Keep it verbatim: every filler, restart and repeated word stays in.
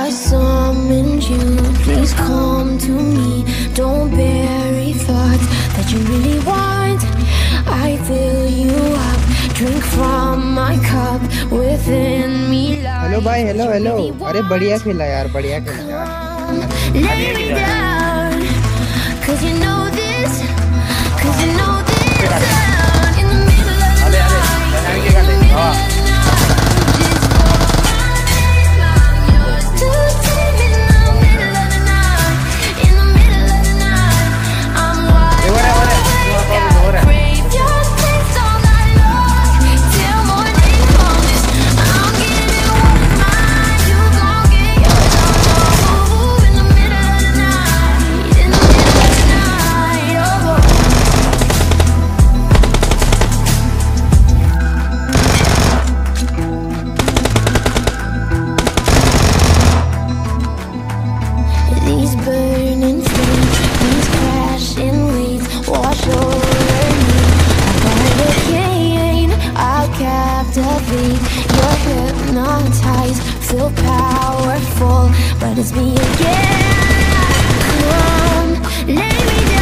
I summoned you. Please come to me. Don't bury thoughts that you really want. I fill you up. Drink from my cup within me. Hello भाई, hello hello. अरे बढ़िया खेला यार, बढ़िया खेला यार। Lay me down, 'cause you know this, 'cause you know this. Down in the middle of the night, in the middle of the night. Just for my name, I'm yours to take. In the middle of the night, in the middle of the night, I'm wide awake. I crave your taste all night long, till morning comes. I'm getting what's mine, you gon' get yours. Ooh, in the middle of the night, in the middle of the night, oh. These burning flames, these crashing waves wash over me. I'll gain, I'll captivate. You're hypnotized, feel powerful, but it's me again. Come, lay me down.